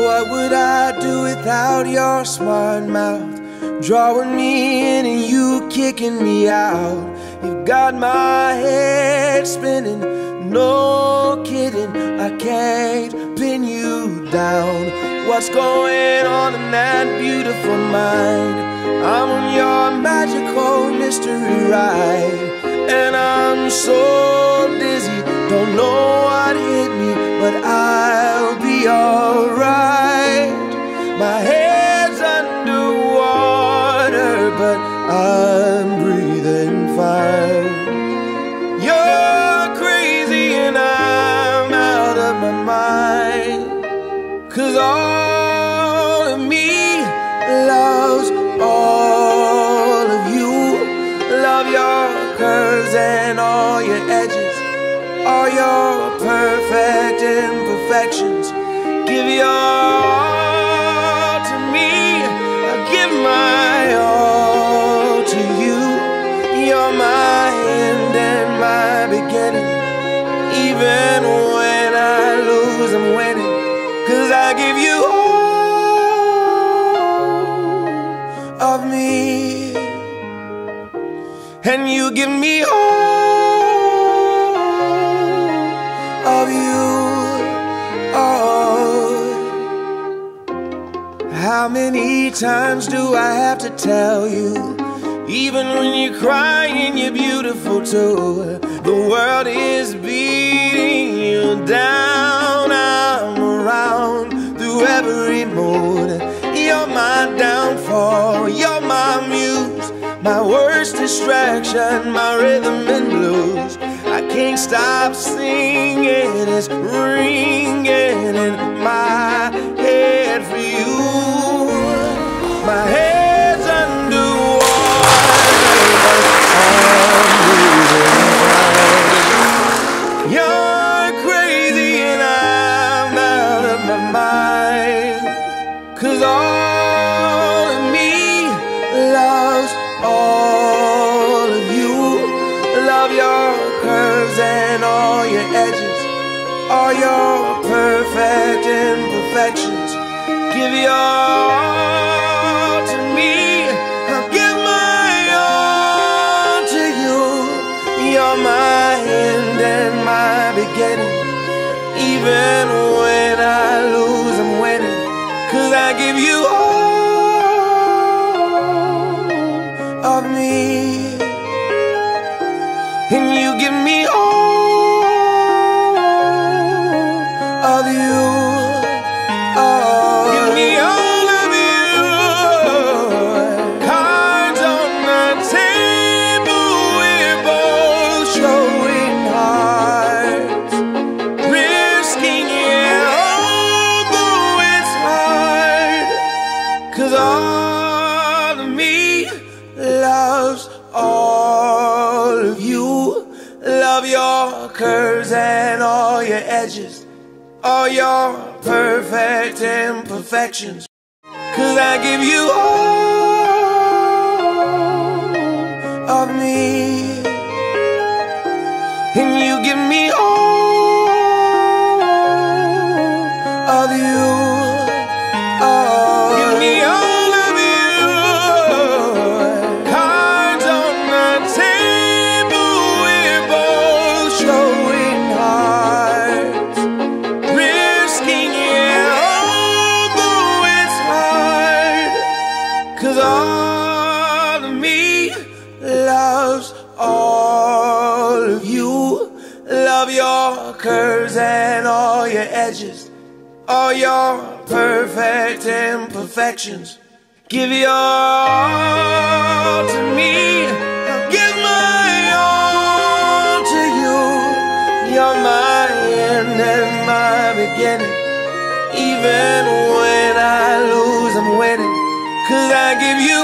what would I do without your smart mouth? Drawing me in and you kicking me out. You've got my head spinning, no kidding, I can't pin you down. What's going on in that beautiful mind? I'm on your magical mystery ride, and I'm so dizzy, don't know what hit me, but I'll be alright. My head's underwater, but I'm breathing fine. You're crazy and I'm out of my mind, 'cause all of me loves all of you. Love your curves and all your edges, all your perfect imperfections. Give your all to me, I give my all to you. You're my end and my beginning. Even when I lose, I'm winning, 'cause I give you all of me, and you give me all of you. Oh, how many times do I have to tell you? Even when you're crying, you're beautiful too. The world is beating you down. I'm around through every mood. You're my downfall, you're my muse, my worst distraction, my rhythm and blues. I can't stop singing, it's ringing in my head for you. My head's underwater, I'm breathing fine. You're crazy and I'm out of my mind, 'cause all of me loves all of you. Love your curves and all your edges, all your perfect imperfections. Give your all to me, I'll give my all to you. You're my end and my beginning. Even when I lose, I'm winning, 'cause I give you all of me, and you give me all of you. Oh, give me all of you. Cards on the table, we're both showing hearts, risking it, although it's hard, 'cause all of me loves all of you. Love your curves and all your edges, all your perfect imperfections, 'cause I give you all of me, and you give me all of you. Oh, give me all of you. Cards on the table, we're both showing hearts, risking it, although it's hard, 'cause all of me loves all of you. Love your curves and all your edges, all your perfect imperfections. Give your all to me, I'll give my all to you. You're my end and my beginning. Even when I lose, I'm winning, 'cause I give you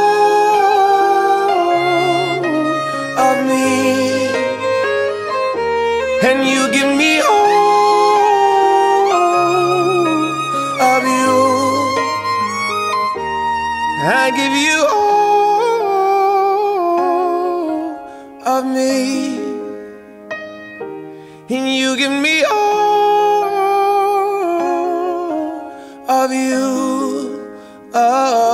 all of me, and you give me all of you. I give you all of me, and you give me all of you. Oh.